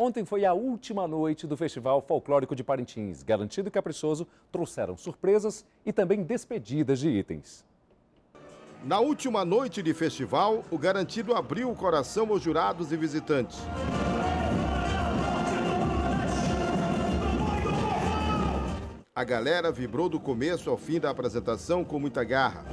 Ontem foi a última noite do Festival Folclórico de Parintins. Garantido e Caprichoso trouxeram surpresas e também despedidas de itens. Na última noite de festival, o Garantido abriu o coração aos jurados e visitantes. A galera vibrou do começo ao fim da apresentação com muita garra.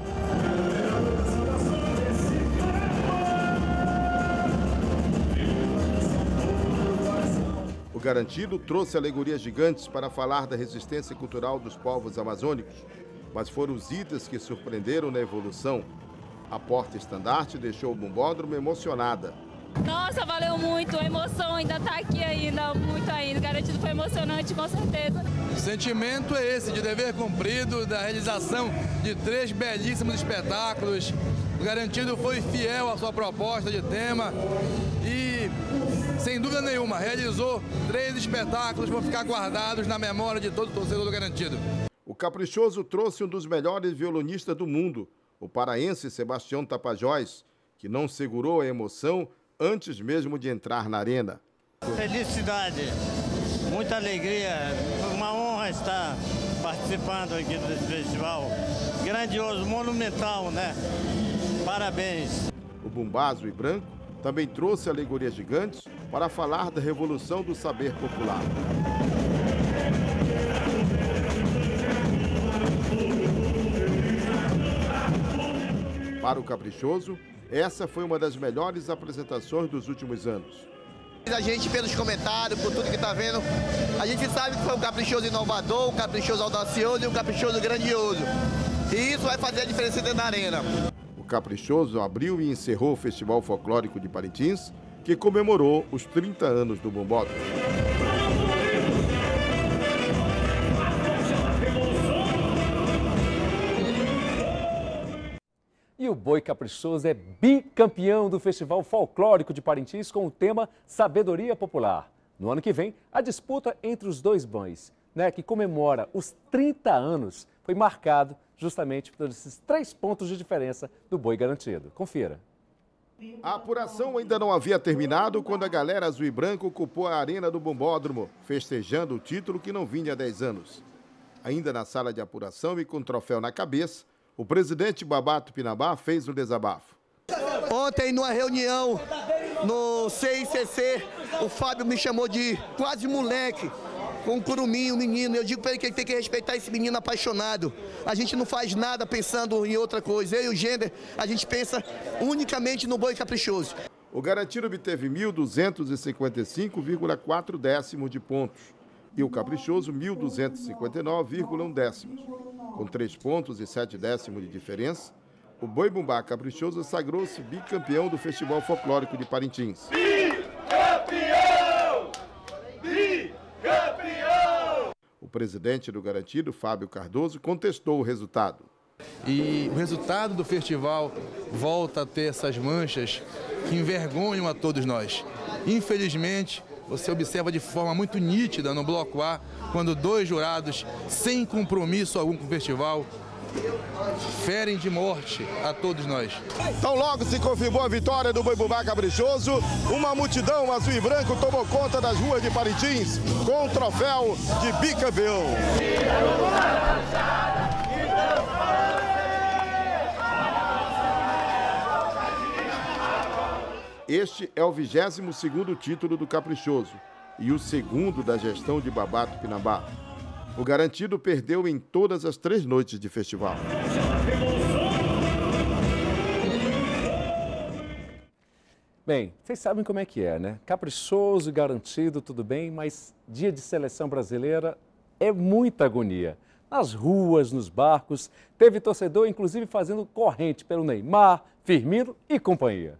O Garantido trouxe alegorias gigantes para falar da resistência cultural dos povos amazônicos, mas foram os itens que surpreenderam na evolução. A porta-estandarte deixou o Bombódromo emocionada. Nossa, valeu muito, a emoção ainda está aqui ainda, muito ainda. O Garantido foi emocionante, com certeza. O sentimento é esse, de dever cumprido, da realização de 3 belíssimos espetáculos. O Garantido foi fiel à sua proposta de tema e, sem dúvida nenhuma, realizou 3 espetáculos que vão ficar guardados na memória de todo torcedor do Garantido. O Caprichoso trouxe um dos melhores violonistas do mundo, o paraense Sebastião Tapajós, que não segurou a emoção antes mesmo de entrar na arena. Felicidade, muita alegria, uma honra estar participando aqui desse festival. Grandioso, monumental, né? Parabéns. O Bumbazo e Branco também trouxe alegorias gigantes para falar da revolução do saber popular. Para o Caprichoso, essa foi uma das melhores apresentações dos últimos anos. A gente, pelos comentários, por tudo que está vendo, a gente sabe que foi um caprichoso inovador, um caprichoso audacioso e um caprichoso grandioso. E isso vai fazer a diferença dentro da arena. O Caprichoso abriu e encerrou o Festival Folclórico de Parintins, que comemorou os 30 anos do Bombódromo. E o Boi Caprichoso é bicampeão do Festival Folclórico de Parintins com o tema Sabedoria Popular. No ano que vem, a disputa entre os dois bois, que comemora os 30 anos, foi marcado justamente por esses 3 pontos de diferença do Boi Garantido. Confira. A apuração ainda não havia terminado quando a galera azul e branco ocupou a arena do Bombódromo, festejando o título que não vinha há 10 anos. Ainda na sala de apuração e com o troféu na cabeça, o presidente Babá Tupinambá fez um desabafo. Ontem, numa reunião no CICC, o Fábio me chamou de quase moleque, com um curuminho, um menino. Eu digo para ele que ele tem que respeitar esse menino apaixonado. A gente não faz nada pensando em outra coisa. Eu e o Gender, a gente pensa unicamente no Boi Caprichoso. O Garantido obteve 1.255,4 décimos de pontos e o Caprichoso 1.259,1 décimos. Com 3 pontos e 7 décimos de diferença, o Boi Bumbá Caprichoso sagrou-se bicampeão do Festival Folclórico de Parintins. Bicampeão! Bicampeão! O presidente do Garantido, Fábio Cardoso, contestou o resultado. E o resultado do festival volta a ter essas manchas que envergonham a todos nós. Infelizmente, você observa de forma muito nítida no Bloco A, quando 2 jurados, sem compromisso algum com o festival, ferem de morte a todos nós. Então logo se confirmou a vitória do Boi Bumbá Caprichoso, uma multidão azul e branco tomou conta das ruas de Parintins com o troféu de bicampeão. Este é o 22º título do Caprichoso e o 2º da gestão de Babá Tupinambá. O Garantido perdeu em todas as 3 noites de festival. Bem, vocês sabem como é que é, né? Caprichoso e Garantido, tudo bem, mas dia de seleção brasileira é muita agonia. Nas ruas, nos barcos, teve torcedor inclusive fazendo corrente pelo Neymar, Firmino e companhia.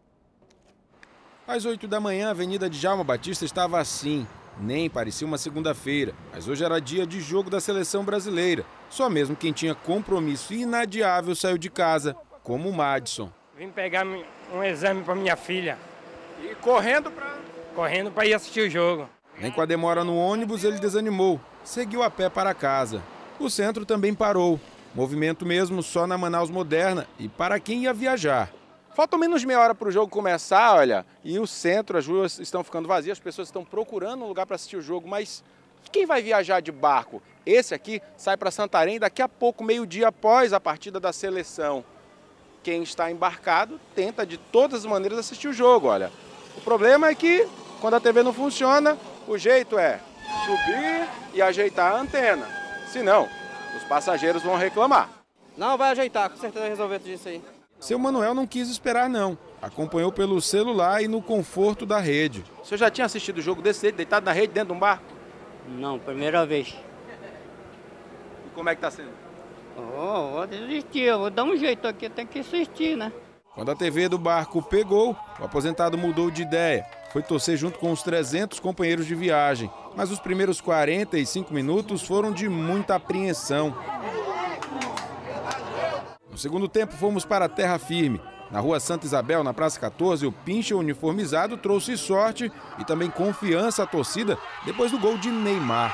Às 8 da manhã, a Avenida Djalma Batista estava assim. Nem parecia uma segunda-feira, mas hoje era dia de jogo da seleção brasileira. Só mesmo quem tinha compromisso inadiável saiu de casa, como o Madison. Vim pegar um exame para minha filha. E correndo para ir assistir o jogo. Nem com a demora no ônibus ele desanimou. Seguiu a pé para casa. O centro também parou. Movimento mesmo só na Manaus Moderna e para quem ia viajar. Falta menos de meia hora para o jogo começar, olha, e o centro, as ruas estão ficando vazias, as pessoas estão procurando um lugar para assistir o jogo, mas quem vai viajar de barco? Esse aqui sai para Santarém daqui a pouco, meio-dia após a partida da seleção. Quem está embarcado tenta de todas as maneiras assistir o jogo, olha. O problema é que quando a TV não funciona, o jeito é subir e ajeitar a antena, senão os passageiros vão reclamar. Não, vai ajeitar, com certeza vai resolver tudo isso aí. Seu Manuel não quis esperar não, acompanhou pelo celular e no conforto da rede. O senhor já tinha assistido o jogo desse jeito, deitado na rede, dentro de um barco? Não, primeira vez. E como é que está sendo? Vou desistir, vou dar um jeito aqui, tem que assistir, né? Quando a TV do barco pegou, o aposentado mudou de ideia. Foi torcer junto com os 300 companheiros de viagem. Mas os primeiros 45 minutos foram de muita apreensão. No segundo tempo, fomos para a terra firme. Na rua Santa Isabel, na Praça 14, o Pincher uniformizado trouxe sorte e também confiança à torcida depois do gol de Neymar.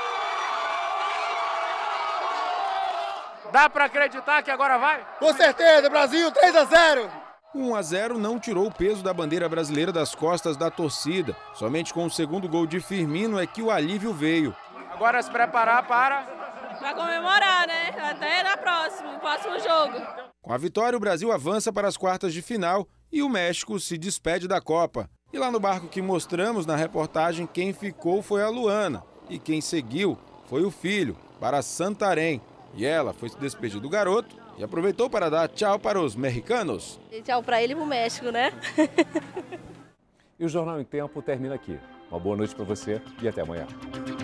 Dá para acreditar que agora vai? Com certeza, Brasil, 3-0. 1-0 não tirou o peso da bandeira brasileira das costas da torcida. Somente com o segundo gol de Firmino é que o alívio veio. Agora se preparar para comemorar, né? Até no próximo jogo. Com a vitória, o Brasil avança para as quartas de final e o México se despede da Copa. E lá no barco que mostramos na reportagem, quem ficou foi a Luana. E quem seguiu foi o filho, para Santarém. E ela foi se despedir do garoto e aproveitou para dar tchau para os mexicanos. E tchau para ele e para o México, né? E o Jornal em Tempo termina aqui. Uma boa noite para você e até amanhã.